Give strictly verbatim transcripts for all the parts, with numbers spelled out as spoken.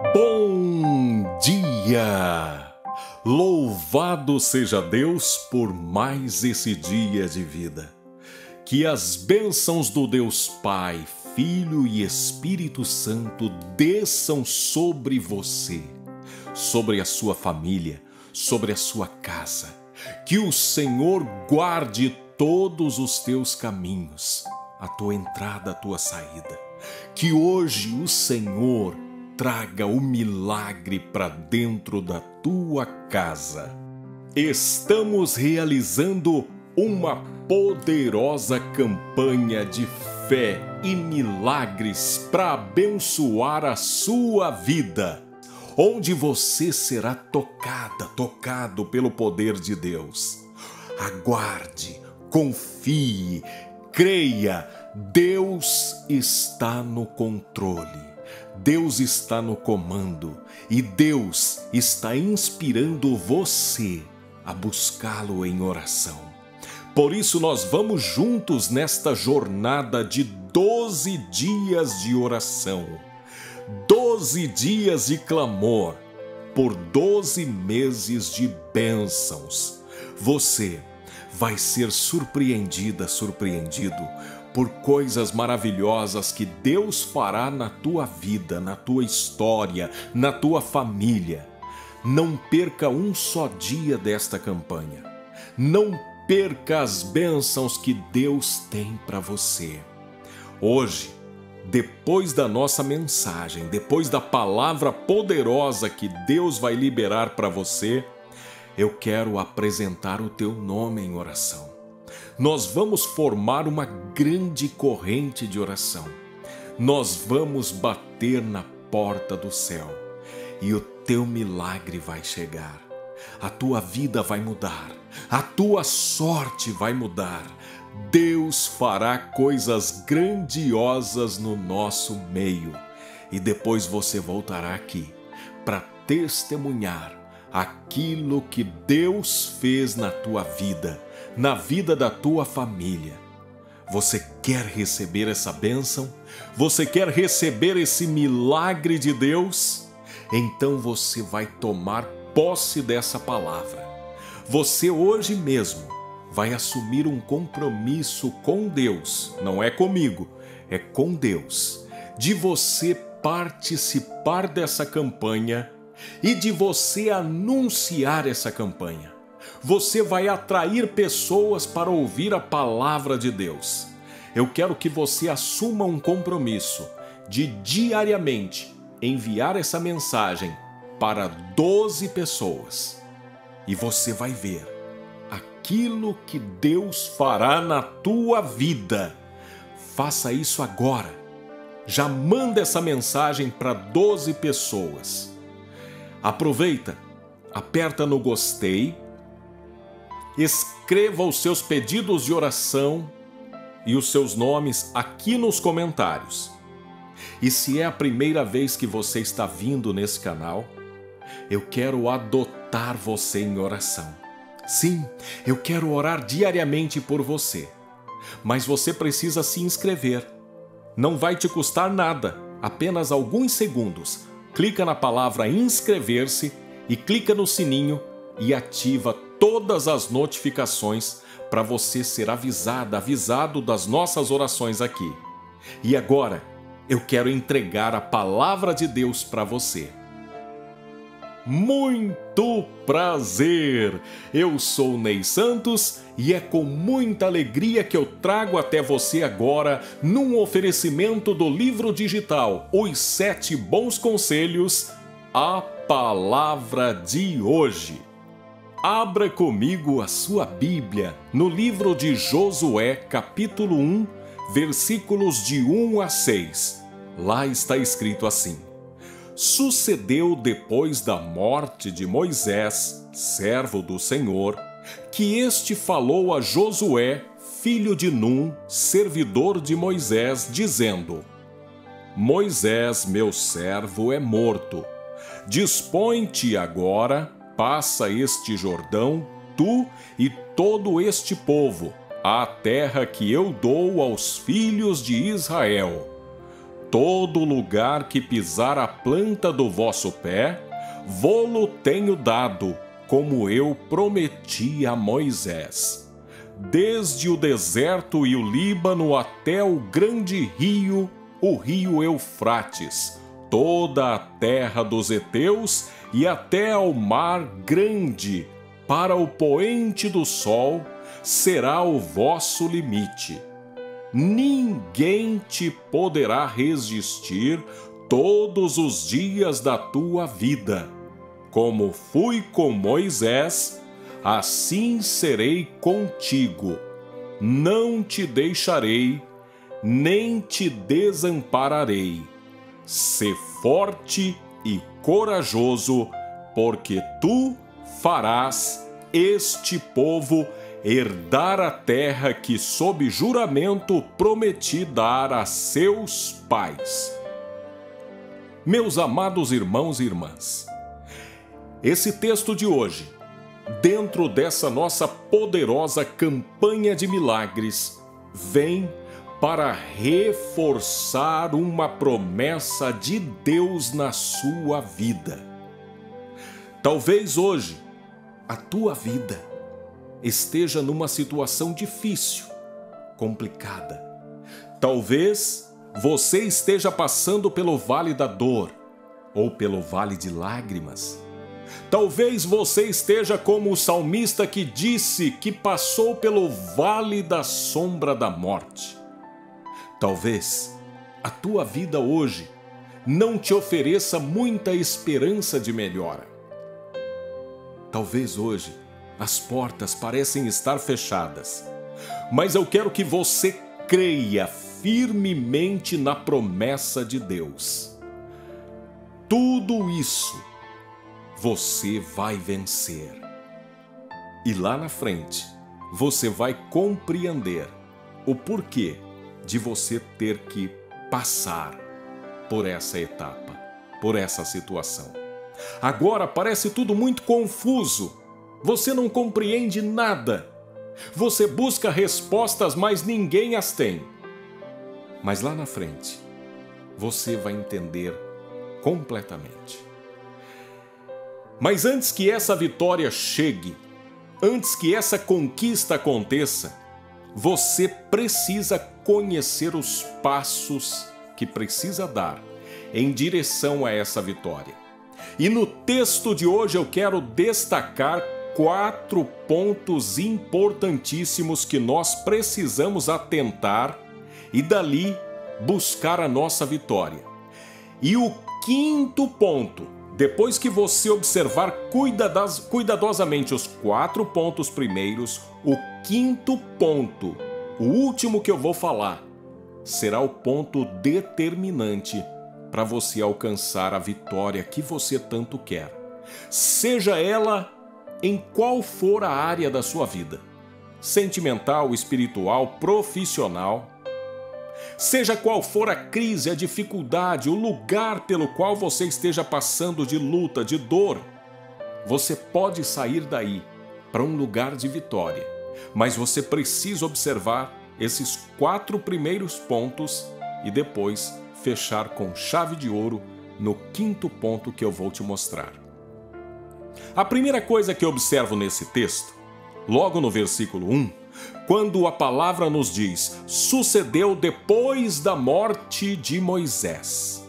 Bom dia! Louvado seja Deus por mais esse dia de vida. Que as bênçãos do Deus Pai, Filho e Espírito Santo desçam sobre você, sobre a sua família, sobre a sua casa. Que o Senhor guarde todos os teus caminhos, a tua entrada, a tua saída. Que hoje o Senhor traga o milagre para dentro da tua casa. Estamos realizando uma poderosa campanha de fé e milagres para abençoar a sua vida, onde você será tocada, tocado pelo poder de Deus. Aguarde, confie, creia, Deus está no controle. Deus está no comando e Deus está inspirando você a buscá-lo em oração. Por isso nós vamos juntos nesta jornada de doze dias de oração, doze dias de clamor, por doze meses de bênçãos. Você vai ser surpreendida, surpreendido por coisas maravilhosas que Deus fará na tua vida, na tua história, na tua família. Não perca um só dia desta campanha. Não perca as bênçãos que Deus tem para você. Hoje, depois da nossa mensagem, depois da palavra poderosa que Deus vai liberar para você, eu quero apresentar o teu nome em oração. Nós vamos formar uma grande corrente de oração. Nós vamos bater na porta do céu e o teu milagre vai chegar. A tua vida vai mudar, a tua sorte vai mudar. Deus fará coisas grandiosas no nosso meio e depois você voltará aqui para testemunhar aquilo que Deus fez na tua vida, na vida da tua família. Você quer receber essa bênção? Você quer receber esse milagre de Deus? Então você vai tomar posse dessa palavra. Você hoje mesmo vai assumir um compromisso com Deus, não é comigo, é com Deus, de você participar dessa campanha e de você anunciar essa campanha. Você vai atrair pessoas para ouvir a palavra de Deus. Eu quero que você assuma um compromisso de diariamente enviar essa mensagem para doze pessoas. E você vai ver aquilo que Deus fará na tua vida. Faça isso agora. Já manda essa mensagem para doze pessoas. Aproveita, aperta no gostei, escreva os seus pedidos de oração e os seus nomes aqui nos comentários. E se é a primeira vez que você está vindo nesse canal, eu quero adotar você em oração. Sim, eu quero orar diariamente por você. Mas você precisa se inscrever. Não vai te custar nada, apenas alguns segundos. Clica na palavra inscrever-se e clica no sininho e ativa todas as notificações para você ser avisada, avisado das nossas orações aqui. E agora, eu quero entregar a palavra de Deus para você. Muito prazer! Eu sou Ney Santos e é com muita alegria que eu trago até você agora, num oferecimento do livro digital Os Sete Bons Conselhos, a palavra de hoje. Abra comigo a sua Bíblia no livro de Josué, capítulo um, versículos de um a seis. Lá está escrito assim: Sucedeu depois da morte de Moisés, servo do Senhor, que este falou a Josué, filho de Num, servidor de Moisés, dizendo: Moisés, meu servo, é morto. Dispõe-te agora, passa este Jordão, tu e todo este povo, à terra que eu dou aos filhos de Israel. todo lugar que pisar a planta do vosso pé, vô-lo tenho dado, como eu prometi a Moisés. Desde o deserto e o Líbano até o grande rio, o rio Eufrates, toda a terra dos heteus e até ao mar grande, para o poente do sol, será o vosso limite. Ninguém te poderá resistir todos os dias da tua vida. Como fui com Moisés, assim serei contigo. Não te deixarei, nem te desampararei. Sê forte e corajoso, porque tu farás este povo herdar a terra que sob juramento prometi dar a seus pais. Meus amados irmãos e irmãs, esse texto de hoje, dentro dessa nossa poderosa campanha de milagres, vem para reforçar uma promessa de Deus na sua vida. Talvez hoje a tua vida esteja numa situação difícil, complicada. Talvez você esteja passando pelo vale da dor ou pelo vale de lágrimas. Talvez você esteja como o salmista que disse que passou pelo vale da sombra da morte. Talvez a tua vida hoje não te ofereça muita esperança de melhora. Talvez hoje as portas parecem estar fechadas, mas eu quero que você creia firmemente na promessa de Deus. Tudo isso você vai vencer. E lá na frente, você vai compreender o porquê de você ter que passar por essa etapa, por essa situação. Agora parece tudo muito confuso. Você não compreende nada. Você busca respostas, mas ninguém as tem. Mas lá na frente, você vai entender completamente. Mas antes que essa vitória chegue, antes que essa conquista aconteça, você precisa conhecer os passos que precisa dar em direção a essa vitória. E no texto de hoje eu quero destacar quatro pontos importantíssimos que nós precisamos atentar e dali buscar a nossa vitória. E o quinto ponto, depois que você observar cuidados, cuidadosamente os quatro pontos primeiros, o quinto ponto, o último que eu vou falar, será o ponto determinante para você alcançar a vitória que você tanto quer. Seja ela em qual for a área da sua vida, sentimental, espiritual, profissional, seja qual for a crise, a dificuldade, o lugar pelo qual você esteja passando de luta, de dor, você pode sair daí para um lugar de vitória. Mas você precisa observar esses quatro primeiros pontos e depois fechar com chave de ouro no quinto ponto que eu vou te mostrar. A primeira coisa que eu observo nesse texto, logo no versículo um, quando a palavra nos diz, sucedeu depois da morte de Moisés.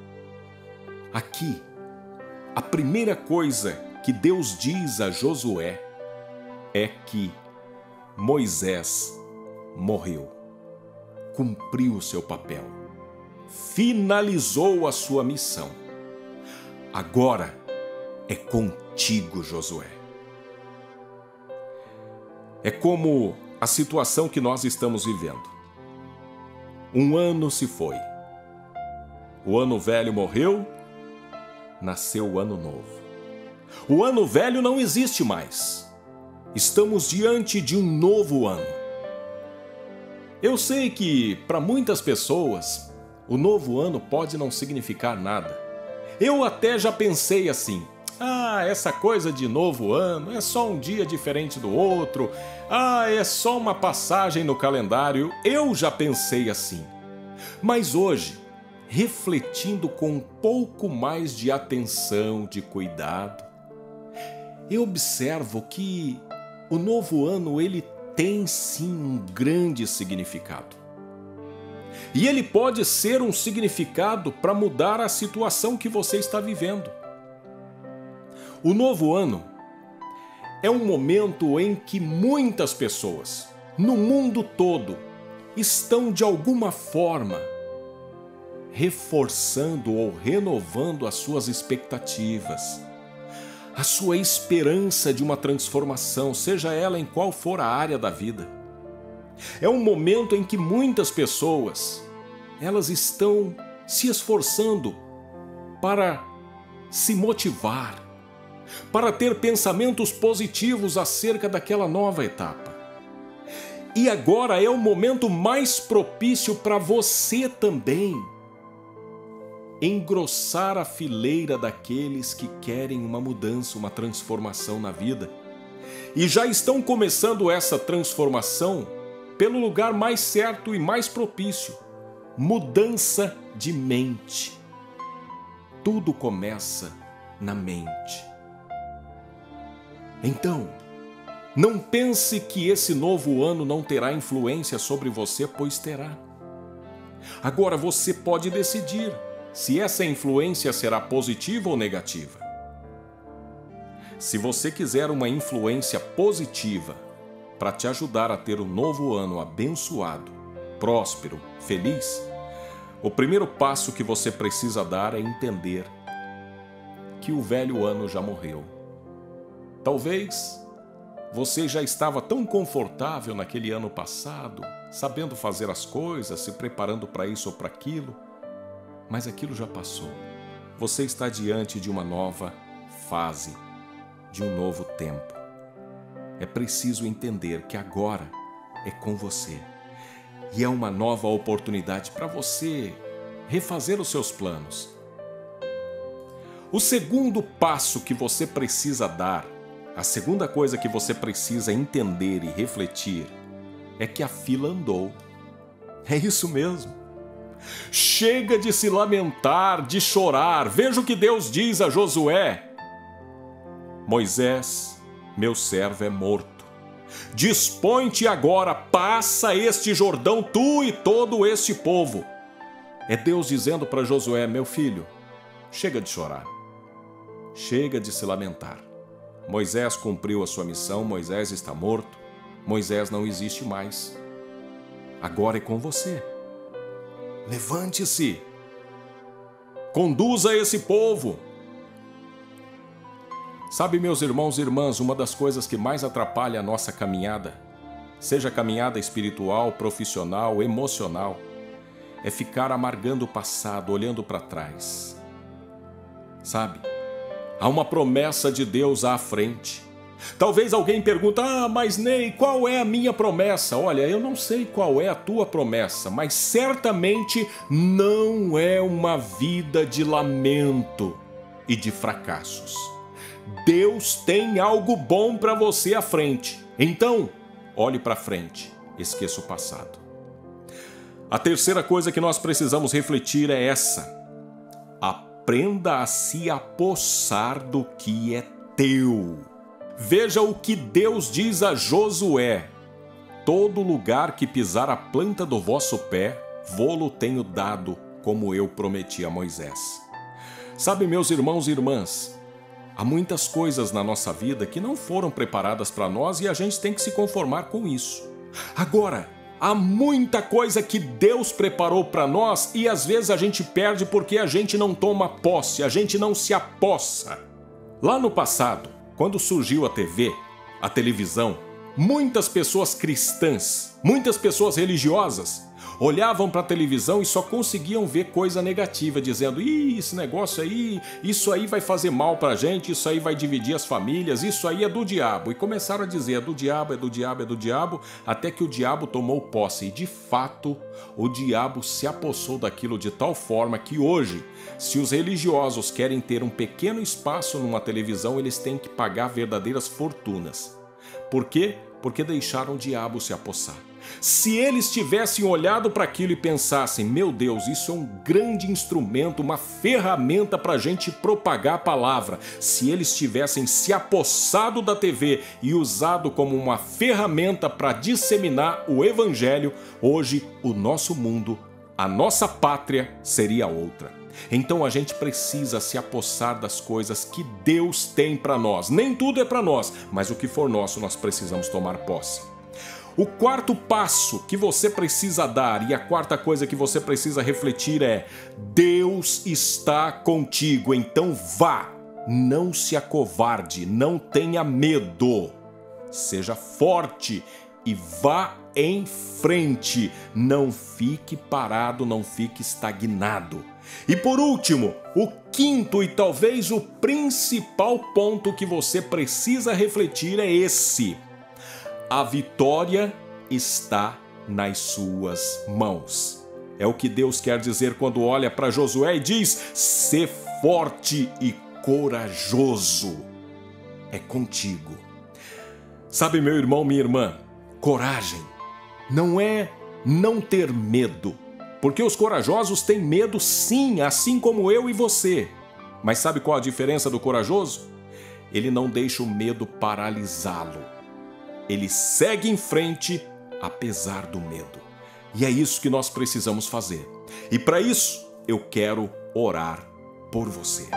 Aqui, a primeira coisa que Deus diz a Josué é que Moisés morreu, cumpriu o seu papel, finalizou a sua missão. Agora é contigo, Josué. É como a situação que nós estamos vivendo. Um ano se foi. O ano velho morreu, nasceu o ano novo. O ano velho não existe mais. Estamos diante de um novo ano. Eu sei que, para muitas pessoas, o novo ano pode não significar nada. Eu até já pensei assim, ah, essa coisa de novo ano é só um dia diferente do outro, ah, é só uma passagem no calendário, eu já pensei assim. Mas hoje, refletindo com um pouco mais de atenção, de cuidado, eu observo que o novo ano ele tem sim um grande significado. E ele pode ser um significado para mudar a situação que você está vivendo. O novo ano é um momento em que muitas pessoas, no mundo todo, estão de alguma forma reforçando ou renovando as suas expectativas, a sua esperança de uma transformação, seja ela em qual for a área da vida. É um momento em que muitas pessoas, elas estão se esforçando para se motivar, para ter pensamentos positivos acerca daquela nova etapa. E agora é o momento mais propício para você também engrossar a fileira daqueles que querem uma mudança, uma transformação na vida. E já estão começando essa transformação pelo lugar mais certo e mais propício: mudança de mente. Tudo começa na mente. Então, não pense que esse novo ano não terá influência sobre você, pois terá. Agora você pode decidir se essa influência será positiva ou negativa. Se você quiser uma influência positiva para te ajudar a ter um novo ano abençoado, próspero, feliz, o primeiro passo que você precisa dar é entender que o velho ano já morreu. Talvez você já estava tão confortável naquele ano passado, sabendo fazer as coisas, se preparando para isso ou para aquilo, mas aquilo já passou. Você está diante de uma nova fase, de um novo tempo. É preciso entender que agora é com você. E é uma nova oportunidade para você refazer os seus planos. O segundo passo que você precisa dar, a segunda coisa que você precisa entender e refletir, é que a fila andou. É isso mesmo. Chega de se lamentar, de chorar. Veja o que Deus diz a Josué: Moisés, meu servo é morto. Dispõe-te agora, passa este Jordão, tu e todo este povo. É Deus dizendo para Josué: meu filho, chega de chorar. Chega de se lamentar. Moisés cumpriu a sua missão, Moisés está morto, Moisés não existe mais. Agora é com você. Levante-se. Conduza esse povo. Sabe, meus irmãos e irmãs, uma das coisas que mais atrapalha a nossa caminhada, seja caminhada espiritual, profissional, emocional, é ficar amargando o passado, olhando para trás. Sabe? Há uma promessa de Deus à frente. Talvez alguém pergunte: ah, mas Ney, qual é a minha promessa? Olha, eu não sei qual é a tua promessa, mas certamente não é uma vida de lamento e de fracassos. Deus tem algo bom para você à frente. Então, olhe para frente, esqueça o passado. A terceira coisa que nós precisamos refletir é essa: aprenda a se apossar do que é teu. Veja o que Deus diz a Josué: todo lugar que pisar a planta do vosso pé, vô-lo tenho dado, como eu prometi a Moisés. Sabe, meus irmãos e irmãs, há muitas coisas na nossa vida que não foram preparadas para nós e a gente tem que se conformar com isso. Agora, há muita coisa que Deus preparou para nós e às vezes a gente perde porque a gente não toma posse, a gente não se apossa. Lá no passado, quando surgiu a T V, a televisão, muitas pessoas cristãs, muitas pessoas religiosas, olhavam para a televisão e só conseguiam ver coisa negativa, dizendo: ih, esse negócio aí, isso aí vai fazer mal para a gente, isso aí vai dividir as famílias, isso aí é do diabo. E começaram a dizer: é do diabo, é do diabo, é do diabo, até que o diabo tomou posse. E de fato, o diabo se apossou daquilo de tal forma que hoje, se os religiosos querem ter um pequeno espaço numa televisão, eles têm que pagar verdadeiras fortunas. Por quê? Porque deixaram o diabo se apossar. Se eles tivessem olhado para aquilo e pensassem, meu Deus, isso é um grande instrumento, uma ferramenta para a gente propagar a palavra. Se eles tivessem se apossado da T V e usado como uma ferramenta para disseminar o evangelho, hoje o nosso mundo, a nossa pátria seria outra. Então a gente precisa se apossar das coisas que Deus tem para nós. Nem tudo é para nós, mas o que for nosso nós precisamos tomar posse. O quarto passo que você precisa dar e a quarta coisa que você precisa refletir é: Deus está contigo, então vá, não se acovarde, não tenha medo, seja forte e vá em frente, não fique parado, não fique estagnado. E por último, o quinto e talvez o principal ponto que você precisa refletir é esse: a vitória está nas suas mãos. É o que Deus quer dizer quando olha para Josué e diz: sê forte e corajoso. É contigo. Sabe, meu irmão, minha irmã, coragem não é não ter medo, porque os corajosos têm medo sim, assim como eu e você. Mas sabe qual a diferença do corajoso? Ele não deixa o medo paralisá-lo. Ele segue em frente apesar do medo. E é isso que nós precisamos fazer. E para isso, eu quero orar por você.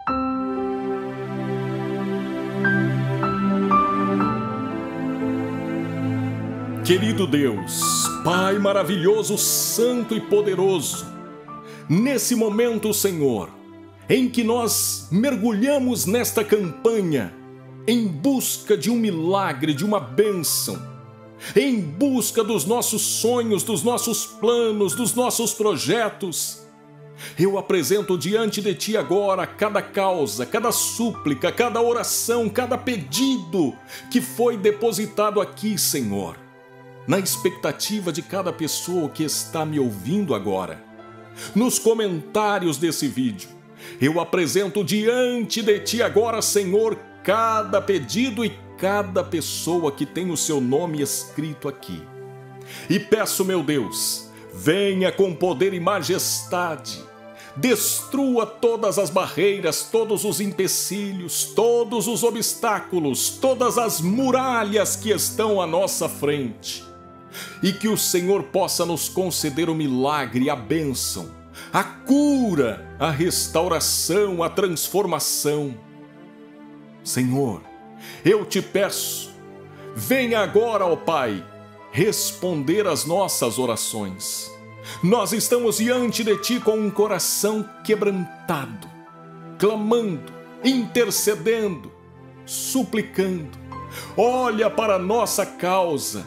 Querido Deus, Pai maravilhoso, santo e poderoso, nesse momento, Senhor, em que nós mergulhamos nesta campanha, em busca de um milagre, de uma bênção, em busca dos nossos sonhos, dos nossos planos, dos nossos projetos, eu apresento diante de Ti agora cada causa, cada súplica, cada oração, cada pedido que foi depositado aqui, Senhor, na expectativa de cada pessoa que está me ouvindo agora. Nos comentários desse vídeo, eu apresento diante de Ti agora, Senhor, cada pedido e cada pessoa que tem o seu nome escrito aqui. E peço, meu Deus, venha com poder e majestade, destrua todas as barreiras, todos os empecilhos, todos os obstáculos, todas as muralhas que estão à nossa frente. E que o Senhor possa nos conceder o milagre, a bênção, a cura, a restauração, a transformação. Senhor, eu te peço, venha agora, ó Pai, responder às nossas orações. Nós estamos diante de Ti com um coração quebrantado, clamando, intercedendo, suplicando. Olha para a nossa causa,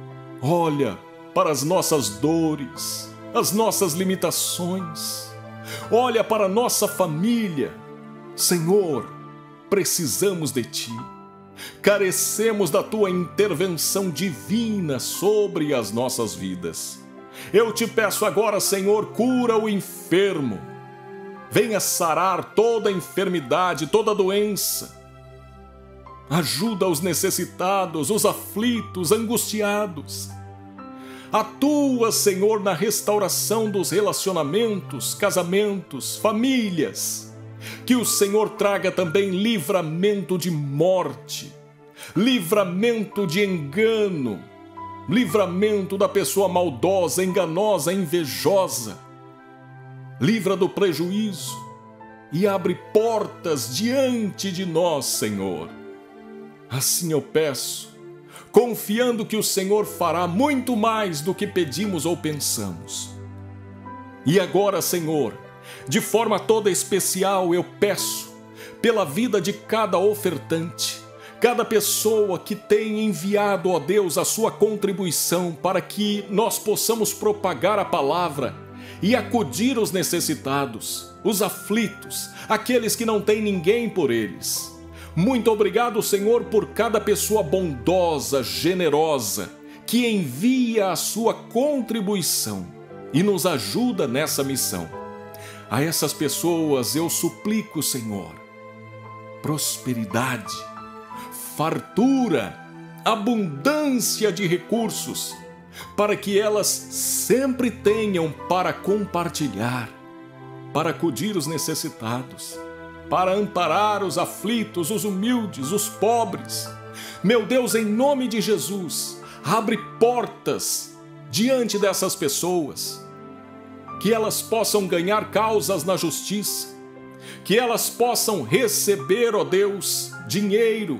olha para as nossas dores, as nossas limitações, olha para a nossa família. Senhor, precisamos de Ti, carecemos da Tua intervenção divina sobre as nossas vidas. Eu te peço agora, Senhor, cura o enfermo, venha sarar toda enfermidade, toda doença, ajuda os necessitados, os aflitos, angustiados. Atua, Senhor, na restauração dos relacionamentos, casamentos, famílias. Que o Senhor traga também livramento de morte, livramento de engano, livramento da pessoa maldosa, enganosa, invejosa. Livra do prejuízo e abre portas diante de nós, Senhor. Assim eu peço, confiando que o Senhor fará muito mais do que pedimos ou pensamos. E agora, Senhor, de forma toda especial, eu peço pela vida de cada ofertante, cada pessoa que tem enviado, ó Deus, a sua contribuição para que nós possamos propagar a palavra e acudir os necessitados, os aflitos, aqueles que não têm ninguém por eles. Muito obrigado, Senhor, por cada pessoa bondosa, generosa, que envia a sua contribuição e nos ajuda nessa missão. A essas pessoas eu suplico, Senhor, prosperidade, fartura, abundância de recursos, para que elas sempre tenham para compartilhar, para acudir os necessitados, para amparar os aflitos, os humildes, os pobres. Meu Deus, em nome de Jesus, abre portas diante dessas pessoas, que elas possam ganhar causas na justiça, que elas possam receber, ó Deus, dinheiro,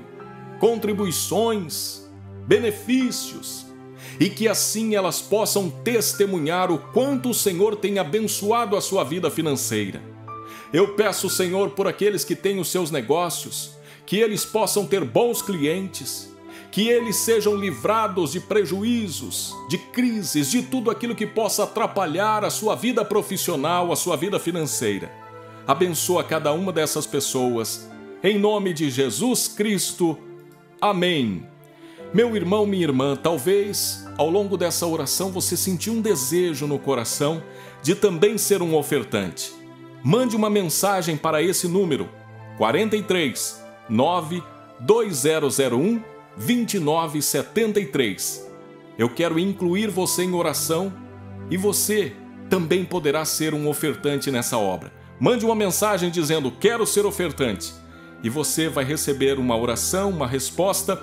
contribuições, benefícios, e que assim elas possam testemunhar o quanto o Senhor tem abençoado a sua vida financeira. Eu peço, Senhor, por aqueles que têm os seus negócios, que eles possam ter bons clientes, que eles sejam livrados de prejuízos, de crises, de tudo aquilo que possa atrapalhar a sua vida profissional, a sua vida financeira. Abençoa cada uma dessas pessoas, em nome de Jesus Cristo. Amém. Meu irmão, minha irmã, talvez ao longo dessa oração você sentiu um desejo no coração de também ser um ofertante. Mande uma mensagem para esse número quarenta e três, nove dois zero zero um, dois nove sete três. Eu quero incluir você em oração e você também poderá ser um ofertante nessa obra. Mande uma mensagem dizendo: quero ser ofertante, e você vai receber uma oração, uma resposta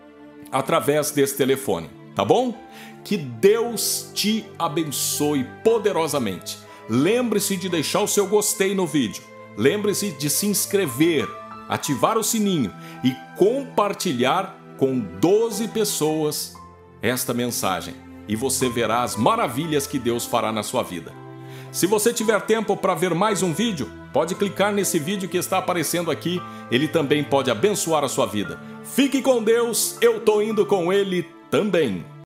através desse telefone, tá bom? Que Deus te abençoe poderosamente. Lembre-se de deixar o seu gostei no vídeo. Lembre-se de se inscrever, ativar o sininho e compartilhar com doze pessoas esta mensagem. E você verá as maravilhas que Deus fará na sua vida. Se você tiver tempo para ver mais um vídeo, pode clicar nesse vídeo que está aparecendo aqui. Ele também pode abençoar a sua vida. Fique com Deus, eu tô indo com Ele também.